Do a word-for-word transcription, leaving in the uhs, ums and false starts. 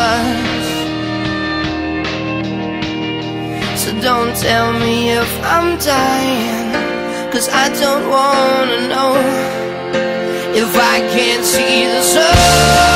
us. So don't tell me if I'm dying, 'cause I don't wanna know if I can't see the sun.